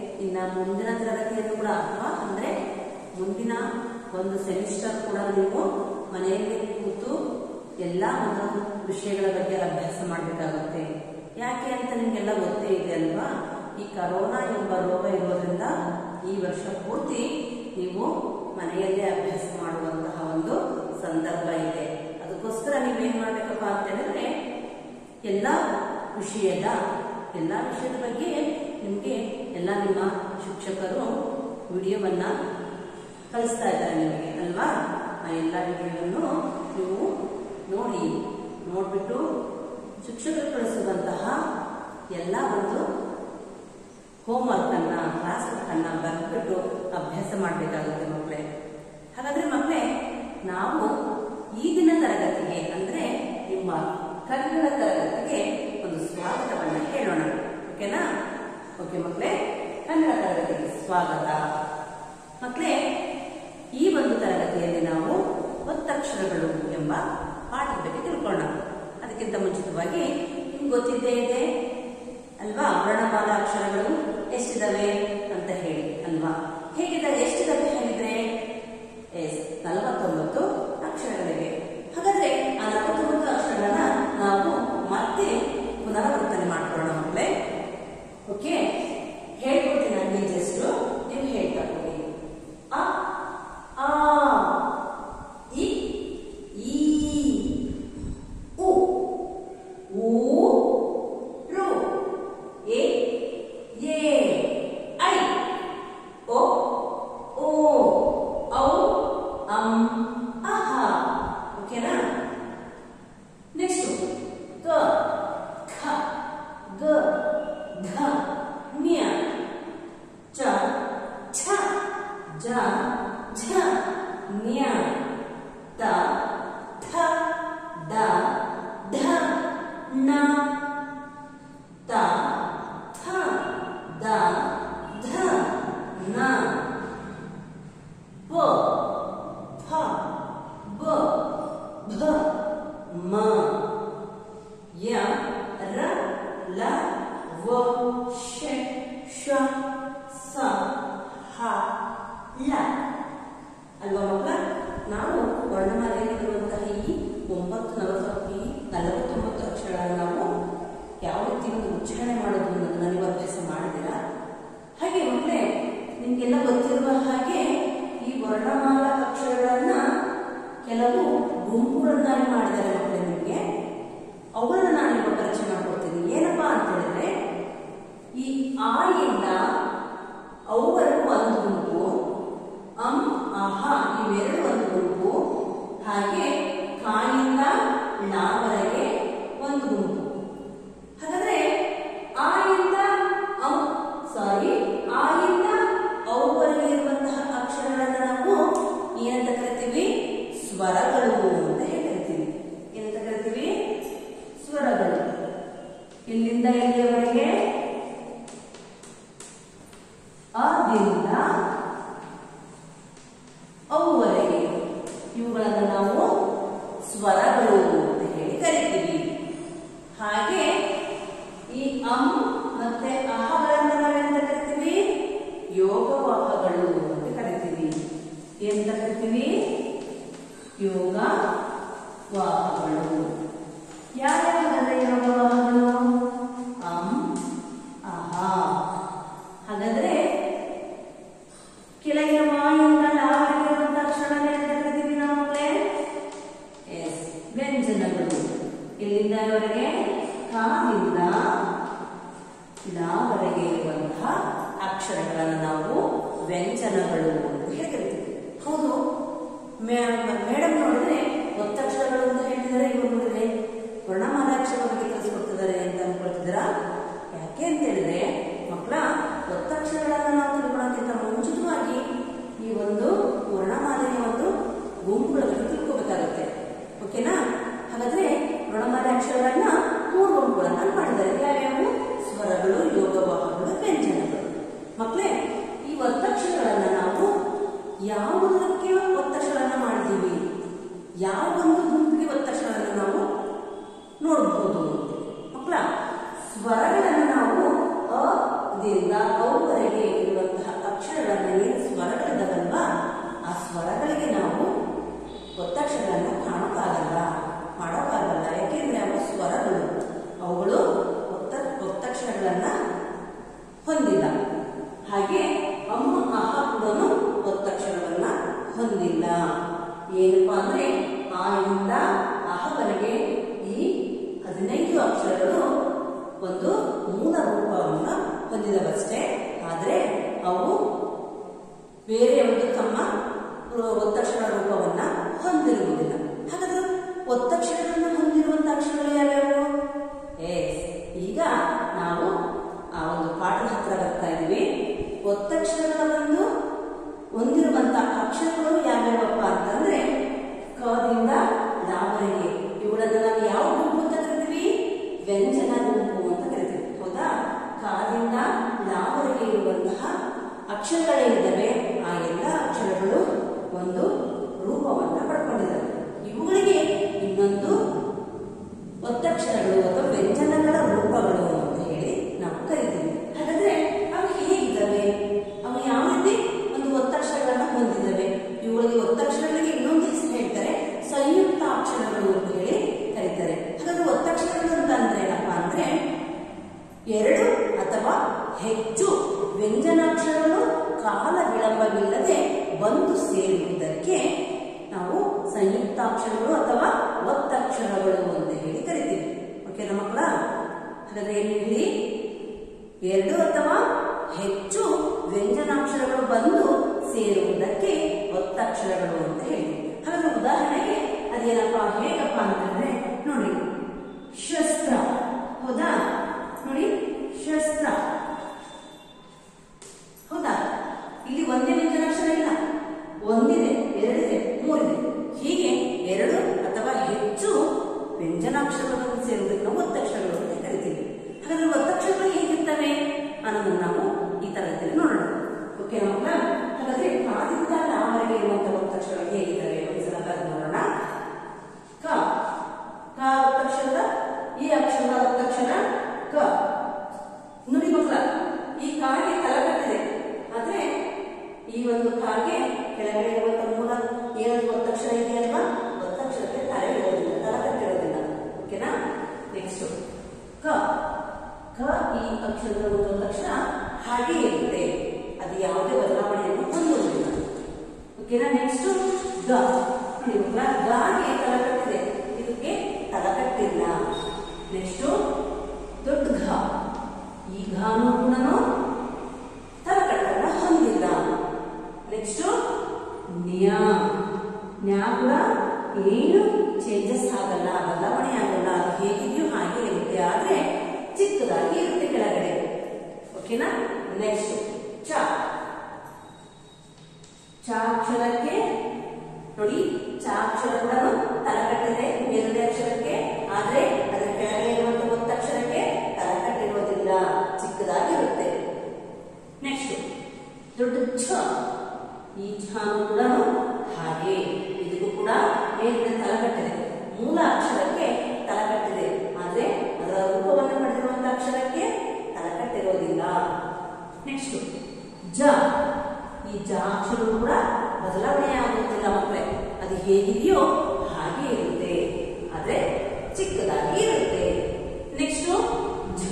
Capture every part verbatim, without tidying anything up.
ಇನ್ನು ಮುಂದಿನ ತರಗತಿಯನ್ನು ಕೂಡ ಅಥವಾ ಅಂದ್ರೆ ಮುಂದಿನ ಒಂದು ಸೆಮಿಸ್ಟರ್ ಕೂಡ ನೀವು ಮನೆಯಲ್ಲಿ ಕೂತು ಎಲ್ಲ ಒಂದು ವಿಷಯಗಳ ಬಗ್ಗೆ ಅಭ್ಯಾಸ ಮಾಡಬೇಕಾಗುತ್ತೆ. ಯಾಕೆ ಅಂತ ನಿಮ್ಗೆಲ್ಲ ಗೊತ್ತೇ ಇದೆ ಅಲ್ವಾ, ಈ ಕರೋನಾ ಎಂಬ ರೋಗ ಇರೋದ್ರಿಂದ ಈ ವರ್ಷ ಪೂರ್ತಿ ನೀವು ಮನೆಯಲ್ಲೇ ಅಭ್ಯಾಸ ಮಾಡುವಂತಹ ಒಂದು ಸಂದರ್ಭ ಇದೆ. ಅದಕ್ಕೋಸ್ಕರ ನೀವೇನ್ ಮಾಡ್ಬೇಕಪ್ಪ ಅಂತ ಹೇಳಿದ್ರೆ ಎಲ್ಲ ವಿಷಯದ ಎಲ್ಲ ವಿಷಯದ ಬಗ್ಗೆ ನಿಮ್ಗೆ ಎಲ್ಲ ನಿಮ್ಮ ಶಿಕ್ಷಕರು ವಿಡಿಯೋವನ್ನ ಕಳಿಸ್ತಾ ಇದ್ದಾರೆ ನಿಮಗೆ ಅಲ್ವಾ. ಆ ಎಲ್ಲ ವಿಡಿಯೋವನ್ನು ನೀವು ನೋಡಿ ನೋಡ್ಬಿಟ್ಟು ಶಿಕ್ಷಕರು ಕಳಿಸುವಂತಹ ಎಲ್ಲ ಒಂದು ಹೋಮ್ ವರ್ಕ್ ಅನ್ನ ಕ್ಲಾಸ್ ವರ್ಕ್ ಅನ್ನ ಬರ್ಬಿಟ್ಟು ಅಭ್ಯಾಸ ಮಾಡಬೇಕಾಗುತ್ತೆ ಮಕ್ಕಳೇ. ಹಾಗಾದ್ರೆ ಮಕ್ಕಳೇ, ನಾವು ಈ ದಿನ ತರಗತಿಗೆ ಅಂದ್ರೆ ನಿಮ್ಮ ಕನ್ನಡ ತರಗತಿಗೆ ಒಂದು ಸ್ವಾಗತವನ್ನ ಹೇಳೋಣ. ಓಕೆನಾ? ಓಕೆ ಮಕ್ಕಳೇ, ಕನ್ನಡ ತರಗತಿಗೆ ಸ್ವಾಗತ. ಮಕ್ಕಳೇ, ಈ ಒಂದು ತರಗತಿಯಲ್ಲಿ ನಾವು ಒತ್ತಕ್ಷರಗಳು ಎಂಬ ಪಾಠದ ಬಗ್ಗೆ ತಿಳ್ಕೊಳ್ಳೋಣ. ಅದಕ್ಕಿಂತ ಮುಂಚಿತವಾಗಿ ನಿಮ್ಗೆ ಗೊತ್ತಿದ್ದೇ ಇದೆ ಅಲ್ವಾ, ವರ್ಣಮಾಲಾ ಅಕ್ಷರಗಳು ಎಷ್ಟಿದಾವೆ ಅಂತ ಹೇಳಿ ಅಲ್ವಾ. ಹೇಗಿದೆ, ಎಷ್ಟಿದಾವೆ ಹೇಳಿದ್ರೆ ಎಸ್ ನಲವತ್ತೊಂಬತ್ತು ಅಕ್ಷರಗಳಿವೆ. ಹಾಗಾದ್ರೆ ಆ ನಲವತ್ತೊಂಬತ್ತು ಅಕ್ಷರಗಳನ್ನ ನಾವು ಮತ್ತೆ ಪುನರಾವರ್ತನೆ ಮಾಡ್ಕೊಳ್ಳೋಣ ಮಕ್ಕಳೇ. ಓಕೆ, ಹೇಳ್ಕೊಡ್ತೀನಿ ನನಗೆ ಜಸ್ಟ್ ನೀವು ಹೇಳ್ತಾ ಹೋಗಿ. ಅ ಆ ಇ ಈ ಉ ಊ ರು ಎ ಎ ಐ ಒ ಓ ಔ ಅಂ ಅಹ. ಓಕೆನಾ? ನೆಕ್ಸ್ಟ್ ಗ ಖ ಗ ಘ ನ್ಯ ಚ ಛ ಜ ಝ ನ್ಯ ತ ಥ ದ ಢ ಣ ತ ಥ ದ ಧ ನ ಪ ಫ ಬ ಭ ಮ ಯ ರ ಲ ವ ಶ ಶ ಸ ಹ ಲ. ಅಲ್ವಾ ಮಕ್ಕಳ, ನಾವು ವರ್ಣಮಾಲೆಯಲ್ಲಿರುವಂತಹ ಈ ಒಂಬತ್ತು ನಲವತ್ತು ಈ ನಲವತ್ತೊಂಬತ್ತು ಅಕ್ಷರಗಳನ್ನು ನಾವು ಯಾವ ರೀತಿ ಒಂದು ಉಚ್ಚಾರಣೆ ಮಾಡೋದು ಅನ್ನೋದನ್ನ ನೀವು ಅಭ್ಯಾಸ ಮಾಡಿದ್ದೀರಾ. ಹಾಗೆ ಮಕ್ಕಳೇ, ನಿಮ್ಗೆಲ್ಲ ಗೊತ್ತಿರುವ ಹಾಗೆ ಈ ವರ್ಣಮಾಲಾ ಅಕ್ಷರಗಳನ್ನ ಕೆಲವು ಗುಂಪುಗಳನ್ನಾಗಿ ಮಾಡಿದ್ದಾರೆ ಮಕ್ಕಳೇ. ನಿಮಗೆ ಅವುಗಳನ್ನ ನಾನು ಇವಾಗ ಪರಿಚಯ ಮಾಡ್ಕೊಡ್ತೀನಿ. ಏನಪ್ಪಾ ಅಂತ ಹೇಳಿದ್ರೆ, ಈ ಆ ಇಂದ ಅವುವರೆಗೂ ಒಂದು ಗುಂಪು, ಅಂ ಅಹ ಇವೆರಡು ಒಂದು ಗುಂಪು, ಹಾಗೆ ಕಾಯಿಂದ ಲಾವರೆಗೆ ಒಂದು ಗುಂಪು. ಹಾಗಾದ್ರೆ ಆ ಇಂದ ಅಂ ಸಾರಿ ಆ ಇಂದ ಅವುವರೆಗೆ ಇರುವಂತಹ ಅಕ್ಷರಗಳನ್ನ ನಾವು ಏನಂತ ಕರಿತೀವಿ? ಸ್ವರಗಳು ಅಂತ ಹೇಳಿ ಕರಿತೀವಿ. ಏನಂತ ಕರಿತೀವಿ? ಸ್ವರಗಳು. ಇಲ್ಲಿಂದ ಎಲ್ಲಿಯವರೆಗೆ? ಅದಿಂದ ಅವುವರೆಗೆ ಇವುಗಳನ್ನು ನಾವು ಸ್ವರಗಳು ಅಂತ ಹೇಳಿ ಕರಿತೀವಿ. ಹಾಗೆ ಈ ಅಂ ಮತ್ತೆ ಅಹಗಳನ್ನ ನಾವೆಂತ ಕರಿತೀವಿ? ಯೋಗವಾಹಗಳು ಅಂತ ಕರಿತೀವಿ. ಎಂತ ಕರಿತೀವಿ? ಯೋಗವಾಹಗಳು. ಯಾವ್ಯಾವ ಯೋಗವಾಹಗಳು? ಅಂ ಅಹ. ಹಾಗಾದ್ರೆ ಕೆಳಗಿನ ವಾಯಿಂದ ಲಾವರೆಗಿರುವಂತಹ ಅಕ್ಷರಗಳನ್ನ ಎಂತ ಕರಿತೀವಿ ನಾವು? ಎಸ್, ವ್ಯಂಜನಗಳು. ಇಲ್ಲಿಂದ ಇವರೆಗೆ ಕಾದಿಂದ ಲಾವರೆಗೆ ಇರುವಂತಹ ಅಕ್ಷರಗಳನ್ನು ನಾವು ವ್ಯಂಜನಗಳು ಅಂತ ಹೇಳಿ ಕರಿತೀವಿ. ಹೌದು, ಮೇಡಮ್ ನೋಡಿದ್ರೆ ಒತ್ತಕ್ಷರಗಳು ಅಂತ ಹೇಳಿದರೆ ಇವರು ನೋಡಿದ್ರೆ ವರ್ಣಮಾಲಾ ಅಕ್ಷರಗಳ ಬಗ್ಗೆ ಕಲಿಸ್ಕೊಡ್ತಿದ್ದಾರೆ ಅಂತ ಅನ್ಕೊಳ್ತಿದ್ದೀರಾ. ಯಾಕೆ ಅಂತ ಹೇಳಿದ್ರೆ ಮಕ್ಕಳ, ಒತ್ತಕ್ಷರಗಳನ್ನ ನಾವು ತಿಳ್ಕೊಳ್ಳೋಕ್ಕಿಂತ ಮುಂಚಿತವಾಗಿ ಈ ಒಂದು ವರ್ಣಮಾಲೆಯ ಒಂದು ಗುಂಪುಗಳ ಬಗ್ಗೆ ತಿಳ್ಕೋಬೇಕಾಗುತ್ತೆ. ಓಕೆನಾ? ಹಾಗಾದ್ರೆ ವರ್ಣಮಾಲೆ ಅಕ್ಷರಗಳನ್ನ ಮೂರು ಗುಂಪುಗಳನ್ನ ಮಾಡಿದ್ದಾರೆ. ಯಾವ್ಯಾವು? ಸ್ವರಗಳು, ಯೋಗವಾಹಗಳು, ವ್ಯಂಜನಗಳು. ಮಕ್ಕಳೇ, ಈ ಒತ್ತಕ್ಷರಗಳನ್ನ ನಾವು ಯಾವುದಕ್ಕೆ ಒತ್ತಕ್ಷರಗಳನ್ನ ಮಾಡಿದೀವಿ, ಯಾವ ಒಂದು ಗುಂಪಿಗೆ ಒತ್ತಕ್ಷರಗಳನ್ನ ನಾವು ನೋಡಬಹುದು ಮಕ್ಕಳ. ಸ್ವರಗಳನ್ನು ನಾವು ಅ ದಿಂದ ಅವು ಲವವರೆಗೆ ಇರುವಂತಹ ಅಕ್ಷರಗಳಲ್ಲಿ ಸ್ವರಗಳಿದಾವಲ್ವಾ, ಆ ಸ್ವರಗಳಿಗೆ ನಾವು ಒತ್ತಕ್ಷರಗಳನ್ನ ಕಾಣಕ್ಕಾಗಲ್ಲ, ಮಾಡೋಕ್ಕಾಗಲ್ಲ. ಯಾಕೆಂದ್ರೆ ಅವು ಸ್ವರಗಳು, ಅವುಗಳು ಒತ್ತ ಒತ್ತಕ್ಷರಗಳನ್ನ ಹೊಂದಿಲ್ಲ. ಹಾಗೆ ಅಮ್ಮ ಅಹ ಕೂಡ ಒತ್ತಕ್ಷರವನ್ನ ಹೊಂದಿಲ್ಲ. ಏನಪ್ಪಾ ಅಂದ್ರೆ ಆ ಇಂದ ಅಹವರೆಗೆ ಈ ಹದಿನೈದು ಅಕ್ಷರಗಳು ಒಂದು ಮೂಲ ರೂಪವನ್ನ ಹೊಂದಿದವಷ್ಟೇ. ಆದರೆ ಅವು ಬೇರೆ ಒಂದು ತಮ್ಮ ಒತ್ತಕ್ಷರ ರೂಪವನ್ನ ಹೊಂದಿರುವುದಿಲ್ಲ. ಹಾಗಾದ್ರೆ ಒತ್ತಕ್ಷರಗಳನ್ನು ಹೊಂದಿರುವಂತಹ ಅಕ್ಷರಗಳು ಯಾವ್ಯಾವು? ಎಸ್, ಈಗ ನಾವು ಆ ಒಂದು ಪಾಠದ ಹತ್ರ ಬರ್ತಾ ಇದೀವಿ. ಒತ್ತಕ್ಷರಗಳ ಒಂದು ಹೊಂದಿರುವಂತಹ ಅಕ್ಷರಗಳು ಯಾವ್ಯಾವಪ್ಪ ಅಂತಂದ್ರೆ ಕದಿಂದ ಲಾವರೆಗೆ. ಇವುಗಳನ್ನು ನಾವು ಯಾವ ಗುಂಪು ಅಂತ ಕರಿತೀವಿ? ವ್ಯಂಜನ ಗುಂಪು ಅಂತ ಕರಿತೀವಿ. ಹೌದಾ? ಕಾದಿಂದ ಲಾವರೆಗೆ ಇರುವಂತಹ ಅಕ್ಷರಗಳೇನಿದ್ದಾವೆ ಆ ಎಲ್ಲ ಅಕ್ಷರಗಳು ಒಂದು ರೂಪವನ್ನ ಪಡ್ಕೊಂಡಿದ್ದಾವೆ. ಇವುಗಳಿಗೆ ಇನ್ನೊಂದು ಒತ್ತಕ್ಷರಗಳು ಅಥವಾ ವ್ಯಂಜನಗಳ ರೂಪಗಳು ಅಂತ ಹೇಳಿ ನಾವು ಕರಿತೀವಿ. ಹಾಗಾದ್ರೆ ಅವು ಹೇಗಿದ್ದಾವೆ? ಅವು ಯಾವ ರೀತಿ ಒಂದು ಒತ್ತಕ್ಷರಗಳನ್ನ ಹೊಂದಿದ್ದಾವೆ? ಇವುಗಳಿಗೆ ಒತ್ತಕ್ಷರಗಳಿಗೆ ಇನ್ನೊಂದು ಹೆಸರು ಹೇಳ್ತಾರೆ, ಸಂಯುಕ್ತ ಅಕ್ಷರಗಳು ಅಂತ ಹೇಳಿ ಕರೀತಾರೆ. ಹಾಗಾದ್ರೆ ಒತ್ತಕ್ಷರಗಳು ಅಂತ ಅಂದ್ರೆ ಏನಪ್ಪಾ ಅಂದ್ರೆ ಎರಡು ಅಥವಾ ಹೆಚ್ಚು ವ್ಯಂಜನಾಕ್ಷರಗಳು ಕಾಲ ವಿಳಂಬವಿಲ್ಲದೆ ಬಂದು ಸೇರುವುದಕ್ಕೆ ನಾವು ಸಂಯುಕ್ತಾಕ್ಷರಗಳು ಅಥವಾ ಒತ್ತಕ್ಷರಗಳು ಅಂತ ಹೇಳಿ ಕರಿತೀವಿ. ಓಕೆನಾ ಮಕ್ಕಳ? ಹಾಗಾದ್ರೆ ಏನು ಹೇಳಿ? ಎರಡು ಅಥವಾ ಹೆಚ್ಚು ವ್ಯಂಜನಾಕ್ಷರಗಳು ಬಂದು ಸೇರುವುದಕ್ಕೆ ಒತ್ತಕ್ಷರಗಳು ಅಂತ ಹೇಳಿ. ಹಾಗಾದ್ರೆ ಉದಾಹರಣೆಗೆ ಅದೇನಪ್ಪ ಹೇಗಪ್ಪ ಅಂತಂದ್ರೆ ನೋಡಿ, ಶಸ್ತ್ರ. ಹೌದಾ? ನೋಡಿ, ಶಸ್ತ್ರ. ಹೌದಾ? ಇಲ್ಲಿ ಒಂದೇ ವ್ಯಂಜನಾಕ್ಷರ ಇಲ್ಲ, ಒಂದಿದೆ, ಎರಡಿದೆ, ಮೂರಿದೆ. ಹೀಗೆ ಎರಡು ಅಥವಾ ಹೆಚ್ಚು ವ್ಯಂಜನಾಕ್ಷರಗಳನ್ನು ಸೇರುವುದಕ್ಕೆ ನಾವು ಒತ್ತಕ್ಷರಗಳು ಅಂತ ಕರಿತೀವಿ. ಹಾಗಾದ್ರೆ ಒತ್ತಕ್ಷರಗಳು ಹೇಗಿರ್ತವೆ ಅನ್ನೋದನ್ನು ನಾವು ಈ ತರಗತಿಯಲ್ಲಿ ನೋಡೋಣ. ಓಕೆ ಮಕ್ಕಳ? ಹಾಗಾದ್ರೆ ಕಾದಿಂದ ಲಾವರೆಗೆ ಇರುವಂತಹ ಒತ್ತಕ್ಷರಗಳು ಹೇಗಿದ್ದಾವೆ ಒಂದ್ಸಲ ಬರೆದು ನೋಡೋಣ. ಕ ಕ ಒತ್ತಕ್ಷರದ ಈ ಅಕ್ಷರದ ಒತ್ತಕ್ಷರ ಕ. ನೋಡಿ ಮಕ್ಕಳ, ಈ ಕಾಗೆ ತಲಕಟ್ಟಿದೆ, ಆದ್ರೆ ಈ ಒಂದು ಕಾಗೆ ಕೆಳಗಡೆ ಇರುವಂತಹ ಮೂಲ ಏನೊಂದು ಒತ್ತಕ್ಷರ ಇದೆಯಲ್ವಾ, ಒತ್ತಕ್ಷರಕ್ಕೆ ತಲೆ ಇರೋದಿಲ್ಲ, ತಲಕಟ್ಟಿರೋದಿಲ್ಲ. ಓಕೆನಾ? ನೆಕ್ಸ್ಟ್ ಕ ಕ ಈ ಅಕ್ಷರದ ಒಂದು ಒತ್ತಕ್ಷರ ಹಾಗೆ ಇರುತ್ತೆ, ಅದು ಯಾವುದೇ ಬದಲಾವಣೆಯನ್ನು ಹೊಂದುವುದಿಲ್ಲ. ಓಕೆನಾ? ನೆಕ್ಸ್ಟ್ ಗ. ನೋಡಿ ಮಕ್ಕಳ, ಗಾಗೆ ತಲಕಟ್ಟಿದೆ, ಇದಕ್ಕೆ ತಲಕಟ್ಟಿಲ್ಲ. ನೆಕ್ಸ್ಟ್ ದೊಡ್ಡ ಘ. ಈ ಘಾನು ಕೂಡ ತಲಕಟ್ಟನ್ನ ಹೊಂದಿಲ್ಲ. ನೆಕ್ಸ್ಟ್ ನ್ಯಾ. ನ್ಯಾ ಕೂಡ ಏನು ಚೇಂಜಸ್ ಆಗಲ್ಲ, ಬದಲಾವಣೆ ಆಗಲ್ಲ, ಅದು ಹೇಗಿದೆಯೋ ಹಾಗೆ ಇರುತ್ತೆ, ಆದ್ರೆ ಚಿಕ್ಕದಾಗಿ ಇರುತ್ತೆ ಕೆಳಗಡೆ. ಓಕೆನಾ? ನೆಕ್ಸ್ಟ್ ಚ. ಚ ಅಕ್ಷರಕ್ಕೆ ನೋಡಿ, ಚ ಅಕ್ಷರ ಕೂಡ ತಲಕಟ್ಟಿದೆ ಮೇಲ್ಗಡೆ ಅಕ್ಷರಕ್ಕೆ, ಆದ್ರೆ ಅದರ ಕೆಳಗೆ ಇರುವಂತಹ ಒತ್ತಕ್ಷರಕ್ಕೆ ತಲಕಟ್ಟಿರೋದಿಲ್ಲ, ಚಿಕ್ಕದಾಗಿರುತ್ತೆ. ನೆಕ್ಸ್ಟ್ ದೊಡ್ಡ ಛ. ಈ ಛಾನು ಕೂಡ ಹಾಗೆ, ಇದಕ್ಕೂ ಕೂಡ ಮೇಲ್ಗಡೆ ತಲಕಟ್ಟಿದೆ, ಮೂಲ ಅಕ್ಷರಕ್ಕೆ ತಲಕಟ್ಟಿದೆ, ಆದ್ರೆ ಅದರ ರೂಪವನ್ನು ಪಡೆದಿರುವಂತಹ ಅಕ್ಷರಕ್ಕೆ ತಲಕಟ್ಟಿರೋದಿಲ್ಲ. ನೆಕ್ಸ್ಟ್ ಜ. ಈ ಜ ಅಕ್ಷರ ಕೂಡ ಬದಲಾವಣೆ ಆಗುತ್ತಿಲ್ಲ ಮಕ್ಕಳೇ, ಅದು ಹೇಗಿದೆಯೋ ಹಾಗೆ ಇರುತ್ತೆ, ಆದ್ರೆ ಚಿಕ್ಕದಾಗಿ ಇರುತ್ತೆ. ನೆಕ್ಸ್ಟ್ ಝ.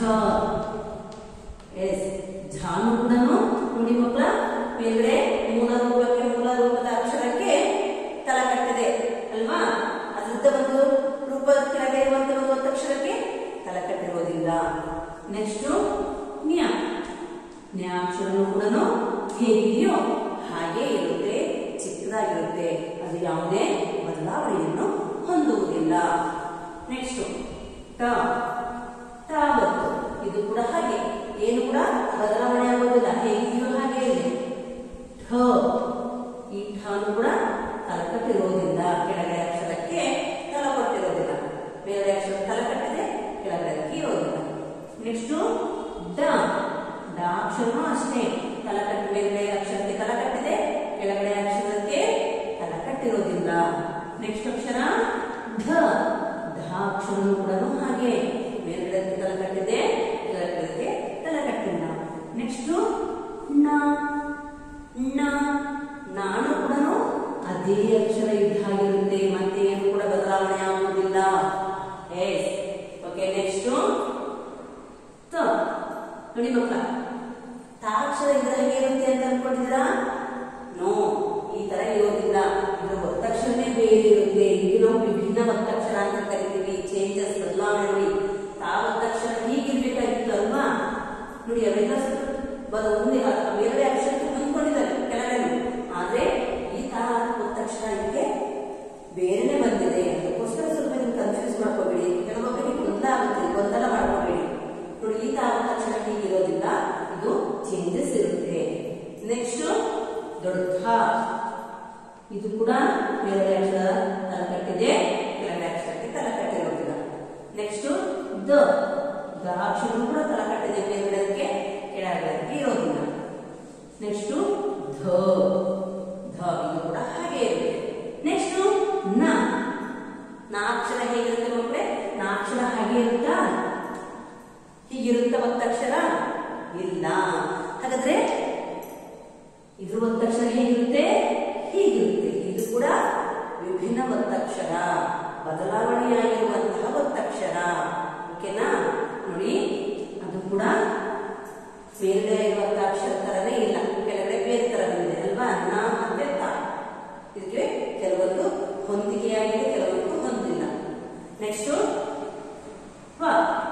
ಎಸ್, ಝಾನು ಕೂಡ ನೋಡಿ ಮಕ್ಕಳ, ಮೇಲ್ಗಡೆ ಮೂಲ ರೂಪಕ್ಕೆ ಮೂಲ ರೂಪದ ಅಕ್ಷರಕ್ಕೆ ತಲಕಟ್ಟಿದೆ ಅಲ್ವಾ, ಅದರಿಂದ ಒಂದು ರೂಪದ ಕೆಳಗೆ ಇರುವಂತಹ ಒಂದು ಒತ್ತಕ್ಷರಕ್ಕೆ ತಲಕಟ್ಟಿರೋದಿಲ್ಲ. ನೆಕ್ಸ್ಟ್ ನ್ಯಾ. ನ್ಯಾ ಅಕ್ಷರನು ಕೂಡ ಹೇಗಿದೆಯೋ ಹಾಗೆ ಇರುತ್ತೆ, ಚಿಕ್ಕದಾಗಿರುತ್ತೆ, ಅದು ಯಾವುದೇ ಬದಲಾವಣೆಯನ್ನು ಹೊಂದುವುದಿಲ್ಲ. ನೆಕ್ಸ್ಟ್ ಟ. ಟ ಬಂತು, ಇದು ಕೂಡ ಹಾಗೆ, ಏನು ಕೂಡ ಬದಲಾವಣೆ ಆಗುವುದಿಲ್ಲ, ಹೇಗಿದೆಯೋ ಹಾಗೆ ಇದೆ. ಠ. ಈ ಠಾನು ಕೂಡ ತಲಕಟ್ಟಿರೋದಿಲ್ಲ, ಕೆಳಗಡೆ ಅಕ್ಷರಕ್ಕೆ ತಲಕಟ್ಟಿರೋದಿಲ್ಲ, ಬೇರೆ ಅಕ್ಷರ ತಲಕಟ್ಟಿದೆ, ಕೆಳಗಡೆ ಇರೋದಿಲ್ಲ. ನೆಕ್ಸ್ಟ್ ಡ. ಡ ಅಕ್ಷರನೂ ಅಷ್ಟೇ, ತಲಕಟ್ಟಿ ಮೇಲ್ಗಡೆ ಅಕ್ಷರಕ್ಕೆ ತಲಕಟ್ಟಿದೆ, ಕೆಳಗಡೆ ಅಕ್ಷರಕ್ಕೆ ತಲಕಟ್ಟಿರೋದಿಲ್ಲ. ನೆಕ್ಸ್ಟ್ ಅಕ್ಷರ ಢ. ಢ ಅಕ್ಷರನೂ ಕೂಡ ಹಾಗೆ, ಮೇಲ್ಗಡೆ ತಲಕಟ್ಟಿದೆ, ಕೆಳಗಡೆ ತಲಕಟ್ಟಿಲ್ಲ. ನೆಕ್ಸ್ಟ್ ನ ನ ನಾನು ಕೂಡ ಅದೇ ಅಕ್ಷರ ಇದ್ದ ಹಾಗಿರುತ್ತೆ, ಮತ್ತೆ ಏನು ಕೂಡ ಬದಲಾವಣೆ ಆಗುವುದಿಲ್ಲ. Yes okay. ನೆಕ್ಸ್ಟ್ ತ ನೋಡಿ ಮಕ್ಕಳ, ತ ಅಕ್ಷರ ಇದ್ರೆ ಹೇಗಿರುತ್ತೆ ಅಂತ ಅನ್ಕೊಂಡಿದ್ದೀರಾ? ನೋ, ಈ ತರ ಇರೋದಿಲ್ಲ. ಇದರ ಒತ್ತಕ್ಷರನೇ ಬೇರೆ ಇರುತ್ತೆ. ಇದು ನಾವು ವಿಭಿನ್ನ ಒತ್ತಕ್ಷರ ಅಂತ ಕರಿತೀವಿ. ಚೇಂಜಸ್, ಬದಲಾವಣೆ. ನೋಡಿ, ತಾ ಒತ್ತಕ್ಷರ ಹೀಗಿರ್ಬೇಕಾಗಿತ್ತು ಅಲ್ವಾ? ನೋಡಿ ಅವೆಲ್ಲ ಒಂದೇ ಬೇರೆ ಅಕ್ಷರಕ್ಕೆ ಹೊಂದ್ಕೊಂಡಿದ್ದಾರೆ ಕೆಳಗಡೆ, ಆದ್ರೆ ಈ ತಾ ಒತ್ತಕ್ಷರ ಇದಕ್ಕೆ ಬೇರೆನೆ ಬಂದಿದೆ. ಅದಕ್ಕೋಸ್ಕರ ಸ್ವಲ್ಪ ನಿಮ್ಗೆ ಕನ್ಫ್ಯೂಸ್ ಮಾಡ್ಕೋಬೇಡಿ. ಕೆಲವೊಬ್ಬರಿಗೆ ಗೊಂದಲ ಆಗುತ್ತೆ, ಗೊಂದಲ ಮಾಡ್ಕೋಬೇಡಿ. ನೋಡಿ, ಈ ತಾ ಒತ್ತಕ್ಷರ ಹೀಗಿರೋದಿಲ್ಲ, ಇದು ಚೇಂಜಸ್ ಇರುತ್ತೆ. ನೆಕ್ಸ್ಟ್ ದೊಡ್ಡ, ಇದು ಕೂಡ ಬೇರೆ ಅಕ್ಷರ ತಲಕಟ್ಟಿದೆ, ಕೆಳಗಡೆ ಅಕ್ಷರಕ್ಕೆ ತಲಕಟ್ಟಿರೋದಿಲ್ಲ. ನೆಕ್ಸ್ಟ್ ದ ದ ಅಕ್ಷರ ಕೂಡ ತಲಕಟ್ಟಿದೆ, ಮೇಲ್ಗಡೆಗೆ ಕೆಳಗಡೆಗೆ ಇರೋದಿಲ್ಲ. ನೆಕ್ಸ್ಟ್ ಧ ಧ ಇದು ಕೂಡ ಹಾಗೆ ಇರುತ್ತೆ. ನೆಕ್ಸ್ಟ್ ನ ನಾ ಅಕ್ಷರ ಹೇಗಿರುತ್ತೆ ಮಕ್ಕಳೇ? ನಾ ಅಕ್ಷರ ಹಾಗೆ ಇರುತ್ತಾ? ಹೀಗಿರುತ್ತ ಒತ್ತಕ್ಷರ? ಇಲ್ಲ. ಹಾಗಾದ್ರೆ ಇದ್ರ ಒತ್ತಕ್ಷರ ಹೇಗಿರುತ್ತೆ? ಹೀಗಿರುತ್ತೆ. ಇದು ಕೂಡ ವಿಭಿನ್ನ ಒತ್ತಕ್ಷರ, ಬದಲಾವಣೆಯಾಗಿರುವಂತಹ ಒತ್ತಕ್ಷರ. ಓಕೆನಾ? ನೋಡಿ, ಅದು ಕೂಡ ಬೇರೆ ಇರುವಂತಹ ಅಕ್ಷರ ತರನೇ ಇಲ್ಲ, ಕೆಳಗಡೆ ಬೇರೆ ತರ ಬಂದಿದೆ ಅಲ್ವಾ? ನ ಮತ್ತೆ ತ. ಇದಕ್ಕೆ ಕೆಲವೊಂದು ಹೊಂದಿಕೆಯಾಗಿದೆ, ಕೆಲವೊಂದು ಹೊಂದಿಲ್ಲ. ನೆಕ್ಸ್ಟ್ ವ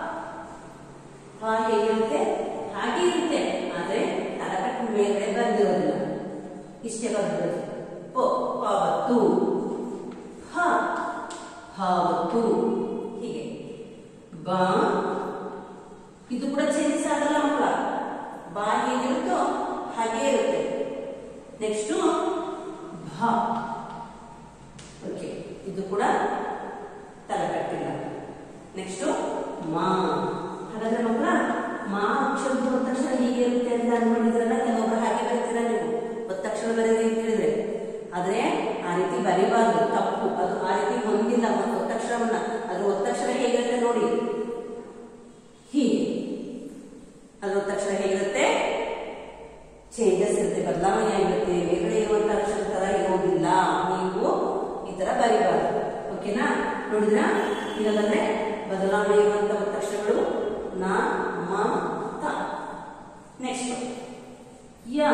ವ ಹೇಗಿರುತ್ತೆ? ಹಾಗೆ ಇರುತ್ತೆ, ಆದ್ರೆ ತಲಕಟ್ಟು ಮೇಲ್ಗಡೆ ಬಂದಿರೋದಿಲ್ಲ. ಇಷ್ಟೇ ಬಂದಿರೋದು. ಪ ಪಾವತ್ತು, ಹ ಹಾವತ್ತು, ಹೀಗೆ. ಬ ಇದು ಕೂಡ ಚೇಂಜಸ್ ಆಗಲ್ಲ ಮಕ್ಕಳ. ಬಾ ಹೇಗಿರುತ್ತೋ ಹಾಗೆ ಇರುತ್ತೆ. ನೆಕ್ಸ್ಟ್ ಭ, ಓಕೆ, ಇದು ಕೂಡ ತಲಕಟ್ಟಿಲ್ಲ. ನೆಕ್ಸ್ಟ್ ಮಾ. ಹಾಗಾದ್ರೆ ಮಕ್ಕಳ, ಮಾ ಅಕ್ಷರದ ಒತ್ತಕ್ಷರ ಹೀಗೆ ಇರುತ್ತೆ ಅಂತ ಅನ್ಕೊಂಡಿದ್ರಲ್ಲ, ಕೆಲವೊಬ್ಬರು ಹಾಗೆ ಬರೀತೀರಾ ನೀವು ಒತ್ತಕ್ಷರ ಬರೀರಿ ಅಂತ ಹೇಳಿದ್ರೆ. ಆದ್ರೆ ಆ ರೀತಿ ಬರೀಬಾರ್ದು, ತಪ್ಪು. ಅದು ಆ ರೀತಿ ಹೊಂದಿಲ್ಲ ಒತ್ತಕ್ಷರವನ್ನ. ಅದ್ರ ಒತ್ತಕ್ಷರ ಹೇಗಿರುತ್ತೆ ನೋಡಿ, ಹೀಗೆ. ಅದ್ರ ಒತ್ತಕ್ಷರ ಹೇಗಿರುತ್ತೆ? ಚೇಂಜಸ್ ಇರುತ್ತೆ, ಬದಲಾವಣೆ ಆಗಿರುತ್ತೆ. ಮೇಲ್ಗಡೆ ಇರುವಂತಹ ಅಕ್ಷರ ತರ ಇರೋದಿಲ್ಲ. ನೀವು ಈ ತರ ಬರೀಬಾರ್ದು. ಓಕೆನಾ? ನೋಡಿದ್ರಾ? ಇದಾದ್ರೆ ಬದಲಾವಣೆ ಇರುವಂತಹ ಒತ್ತಕ್ಷರಗಳು ನ, ಮ, ತ. ನೆಕ್ಸ್ಟ್ ಯ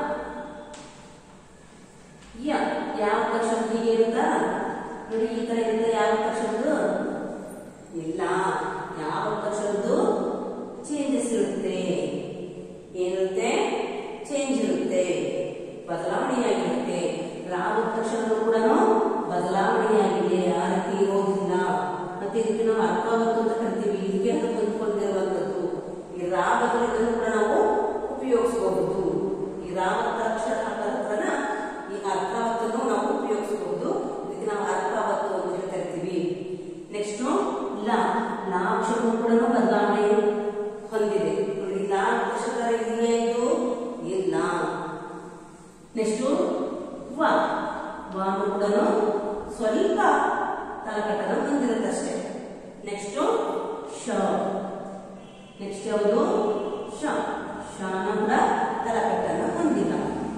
ಯ ಯಾವ ಅಕ್ಷರ ಹೀಗೆ ಇರುತ್ತಾ? ನೋಡಿ, ಈ ತರ ಇರುತ್ತೆ. ಯಾವ ಅಕ್ಷರದ್ದು? ಇಲ್ಲ. ಯಾವ ಅಕ್ಷರದ್ದು ಚೇಂಜಸ್ ಇರುತ್ತೆ? ಏನಿರುತ್ತೆ? ಚೇಂಜ್ ಇರುತ್ತೆ, ಬದಲಾವಣೆಯಾಗಿರುತ್ತೆ. ಯಾವ ಅಕ್ಷರಗಳು ಕೂಡ ಬದಲಾವಣೆಯಾಗಿದೆ, ಆ ರೀತಿ ಇರೋದಿಲ್ಲ. ಮತ್ತೆ ಇದಕ್ಕೆ ನಾವು ಅರ್ಥವತ್ತು ಅಂತ ಕರಿತೀವಿ. ಇದಕ್ಕೆ ಅಂತ ಹೊಂದ್ಕೊಂಡಿರುವಂತದ್ದು. ಈ ರಾ ಬದಲಿಗಳನ್ನು ಕೂಡ ನಾವು ಉಪಯೋಗಿಸಬಹುದು. ಈ ರಾಮತ್ತ ಅಕ್ಷರ ಹಾಕೋದ್ರನ ಈ ಅರ್ಥವತ್ತನ್ನು ನಾವು ಉಪಯೋಗಿಸಬಹುದು. ಇದಕ್ಕೆ ನಾವು ಅರ್ಥವತ್ತು ಅಂತ ಕರಿತೀವಿ. ನೆಕ್ಸ್ಟ್ ಲ ಲಾ ಅಕ್ಷರ ಕೂಡ ಬದಲಾವಣೆ ಹೊಂದಿದೆ. ನೋಡಿ, ಲಾ ಅಕ್ಷರ ಇದೆಯಾ? ಇದು ಇಲ್ಲ. ನೆಕ್ಸ್ಟ್ ವ ವ ಕೂಡ ಸ್ವಲ್ಪ ತಲಕಟ್ಟನ್ನು ಹೊಂದಿರುತ್ತಷ್ಟೇ. ನೆಕ್ಸ್ಟ್ ಶ. ನೆಕ್ಸ್ಟ್ ಯಾವುದು? ಶ. ಶಾನ ಕೂಡ ತಲಕಟ್ಟನ್ನು ಹೊಂದಿಲ್ಲ.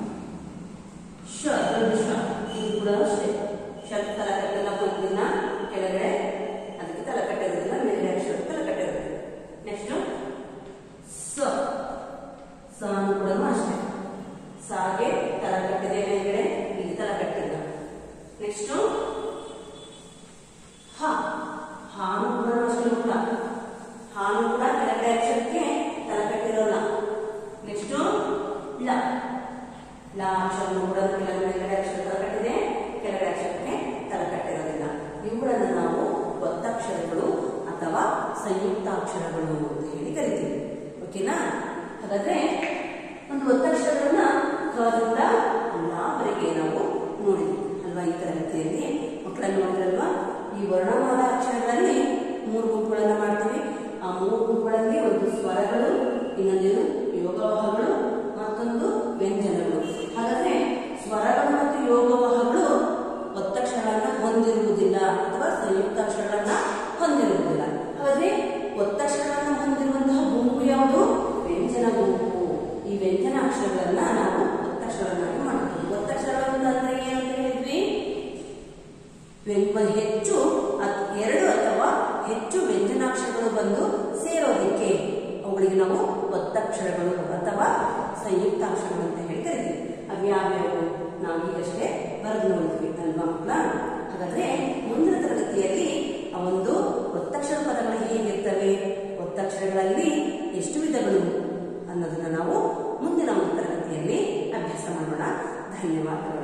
ಶ ದೊಡ್ಡ ಶ, ಇದು ಕೂಡ ಅಷ್ಟೇ. ಶ ತಲಕಟ್ಟನ್ನು ಹೊಂದಿಲ್ಲ, ಕೆಳಗಡೆ ಅದಕ್ಕೆ ತಲಕಟ್ಟಿರೋದಿಲ್ಲ, ಮೇಲ್ಗಡೆ ಅಕ್ಷರ ತಲಕಟ್ಟಿರುತ್ತೆ. ನೆಕ್ಸ್ಟ್ ಸ. ಸ ಕೂಡ ಅಷ್ಟೇ, ಸಾಗೆ ತಲಕಟ್ಟಿದೆ, ಮೇಲ್ಗಡೆ ಇಲ್ಲಿ ತಲಕಟ್ಟಿಲ್ಲ. ನೆಕ್ಸ್ಟ್ ಹ. ಹಾನು ಕೂಡ ಅಷ್ಟೇ ಕೂಡ. ಹಾನು ಕೂಡ ಕೆಳಗಡೆ ಅಕ್ಷರಕ್ಕೆ ತಲಕಟ್ಟಿರೋಲ್ಲ. ನೆಕ್ಸ್ಟ್ ಲ. ಲ ಅಕ್ಷರ ಕೂಡ ಮೇಲ್ಗಡೆ ಅಕ್ಷರ ತಲಕಟ್ಟಿದೆ, ಕೆಳಗಡೆ ಅಕ್ಷರಕ್ಕೆ ತಲಕಟ್ಟಿರೋದಿಲ್ಲ. ಇವುಗಳನ್ನು ನಾವು ಒತ್ತಕ್ಷರಗಳು ಅಥವಾ ಸಂಯುಕ್ತಾಕ್ಷರಗಳು ಅಂತ ಹೇಳಿ ಕರಿತೀವಿ. ಓಕೆನಾ? ಹಾಗಾದ್ರೆ ಒಂದು ಒತ್ತಕ್ಷರಗಳನ್ನ ಕದಿಂದ ಲಾವರೆಗೆ ನಾವು ನೋಡಿದ್ವಿ ಅಲ್ವಾ? ಈ ತರಗತಿಯಲ್ಲಿ ಮಕ್ಕಳನ್ನು ನೋಡಿದ್ರಲ್ವಾ? ಈ ವರ್ಣಮಾಲಾ ಅಕ್ಷರಗಳಲ್ಲಿ ಮೂರು ಗುಂಪುಗಳನ್ನ ಮಾಡ್ತೀವಿ. ಆ ಮೂರು ಗುಂಪುಗಳಲ್ಲಿ ಒಂದು ಸ್ವರಗಳು, ಇನ್ನೊಂದೇನು ಯೋಗವಾಹಗಳು, ಮತ್ತೊಂದು ವ್ಯಂಜನಗಳು. ಹಾಗಾದ್ರೆ ಸ್ವರಗಳು ಮತ್ತು ಯೋಗವಾಹಗಳು ಒತ್ತಕ್ಷರಗಳನ್ನ ಹೊಂದಿರುವುದಿಲ್ಲ ಅಥವಾ ಸಂಯುಕ್ತಾಕ್ಷರಗಳನ್ನ ಹೊಂದಿರುವುದಿಲ್ಲ. ಹಾಗಾದ್ರೆ ಒತ್ತಕ್ಷರಗಳನ್ನ ಹೊಂದಿರುವಂತಹ ಗುಂಪು ಯಾವುದು? ವ್ಯಂಜನ ಗುಂಪು. ಈ ವ್ಯಂಜನ ಅಕ್ಷರಗಳಲ್ಲಿ ಅಕ್ಷರಗಳನ್ನ ನಾವು ಒತ್ತಕ್ಷರಗಳನ್ನಾಗಿ ಮಾಡ್ತೀವಿ. ಒತ್ತಕ್ಷರಗಳು ಅಂದ್ರೆ ಏನಂತ ಹೇಳಿದ್ವಿ? ಹೆಚ್ಚು ಎರಡು ಅಥವಾ ಹೆಚ್ಚು ವ್ಯಂಜನಾಕ್ಷರಗಳು ಬಂದು ಸೇರೋದಕ್ಕೆ ಅವುಗಳಿಗೆ ನಾವು ಒತ್ತಕ್ಷರಗಳು ಅಥವಾ ಸಂಯುಕ್ತಾಕ್ಷರಗಳು ಅಂತ ಹೇಳಿ ಕರಿತೀವಿ. ಅವ್ಯಾವ್ಯಾವು ನಾವು ಈಗಷ್ಟೇ ಬರೆದು ನೋಡಿದ್ವಿ ಅಲ್ವಾ ಮಕ್ಕಳ? ಹಾಗಾದ್ರೆ ಮುಂದಿನ ತರಗತಿಯಲ್ಲಿ ಆ ಒಂದು ಒತ್ತಕ್ಷರ ಪದಗಳು ಹೇಗಿರ್ತವೆ, ಒತ್ತಕ್ಷರಗಳಲ್ಲಿ ಎಷ್ಟು ವಿಧಗಳು ಅನ್ನೋದನ್ನ ನಾವು ಮುಂದಿನ ಒಂದು ತರಗತಿಯಲ್ಲಿ ಅಭ್ಯಾಸ ಮಾಡೋಣ. ಧನ್ಯವಾದಗಳು.